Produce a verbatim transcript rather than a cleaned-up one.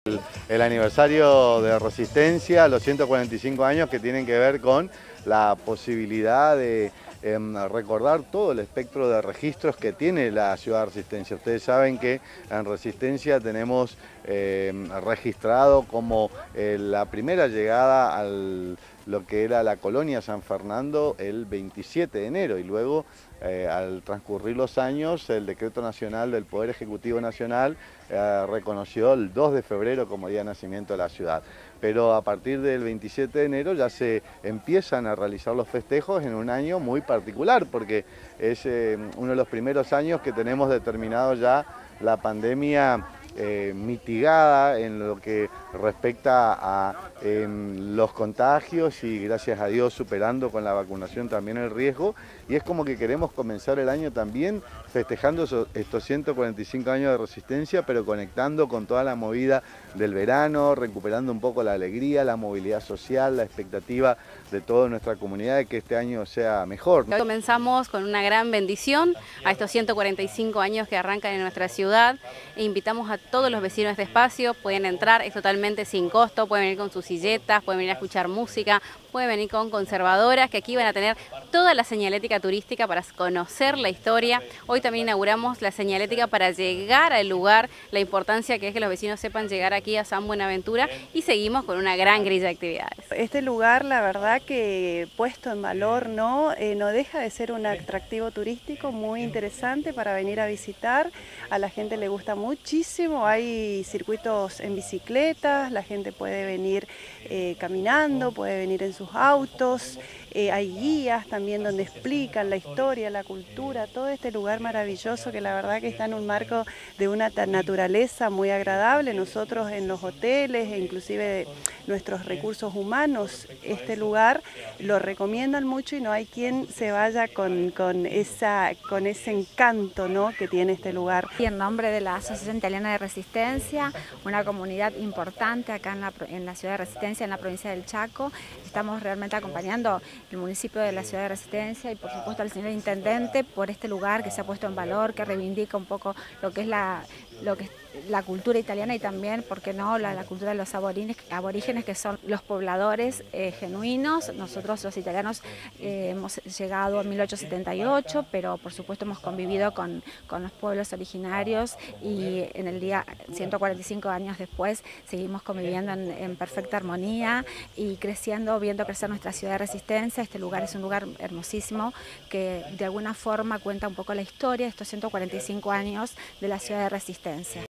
El, el aniversario de Resistencia, los ciento cuarenta y cinco años que tienen que ver con la posibilidad de eh, recordar todo el espectro de registros que tiene la ciudad de Resistencia. Ustedes saben que en Resistencia tenemos eh, registrado como eh, la primera llegada a lo que era la colonia San Fernando el veintisiete de enero y luego eh, al transcurrir los años el Decreto Nacional del Poder Ejecutivo Nacional eh, reconoció el dos de febrero como día de nacimiento de la ciudad. Pero a partir del veintisiete de enero ya se empiezan a realizar los festejos en un año muy particular, porque es eh, uno de los primeros años que tenemos determinado ya la pandemia eh, mitigada en lo que respecta a eh, los contagios y gracias a Dios superando con la vacunación también el riesgo, y es como que queremos comenzar el año también festejando estos ciento cuarenta y cinco años de Resistencia, pero conectando con toda la movida del verano, recuperando un poco la alegría, la movilidad social, la expectativa de toda nuestra comunidad de que este año sea mejor. Hoy comenzamos con una gran bendición a estos ciento cuarenta y cinco años que arrancan en nuestra ciudad e invitamos a todos los vecinos de este espacio, pueden entrar, es totalmente sin costo, pueden venir con sus silletas, pueden venir a escuchar música, pueden venir con conservadoras que aquí van a tener toda la señalética turística para conocer la historia. Hoy también inauguramos la señalética para llegar al lugar, la importancia que es que los vecinos sepan llegar aquí a San Buenaventura, y seguimos con una gran grilla de actividades. Este lugar, la verdad que puesto en valor, ¿no? Eh, no deja de ser un atractivo turístico muy interesante para venir a visitar. A la gente le gusta muchísimo, hay circuitos en bicicletas, la gente puede venir eh, caminando, puede venir en sus autos, eh, hay guías también donde explican la historia, la cultura, todo este lugar maravilloso que la verdad que está en un marco de una naturaleza muy agradable. Nosotros en los hoteles e inclusive nuestros recursos humanos, este lugar lo recomiendan mucho y no hay quien se vaya con, con, esa, con ese encanto, ¿no?, que tiene este lugar. Y en nombre de la Asociación Italiana de Resistencia, una comunidad importante acá en la, en la ciudad de Resistencia, en la provincia del Chaco, estamos realmente acompañando el municipio de la ciudad de Resistencia y por supuesto al señor intendente por este lugar que se ha puesto en valor, que reivindica un poco lo que es la, lo que es la cultura italiana y también, ¿por qué no?, la, la cultura de los aborígenes, aborígenes que son los pobladores eh, genuinos. Nosotros los italianos eh, hemos llegado en mil ochocientos setenta y ocho, pero por supuesto hemos convivido con, con los pueblos originarios y en el día ciento cuarenta y cinco años después seguimos conviviendo en, en perfecta armonía y creciendo, viendo crecer nuestra ciudad de Resistencia. Este lugar es un lugar hermosísimo que de alguna forma cuenta un poco la historia de estos ciento cuarenta y cinco años de la ciudad de Resistencia.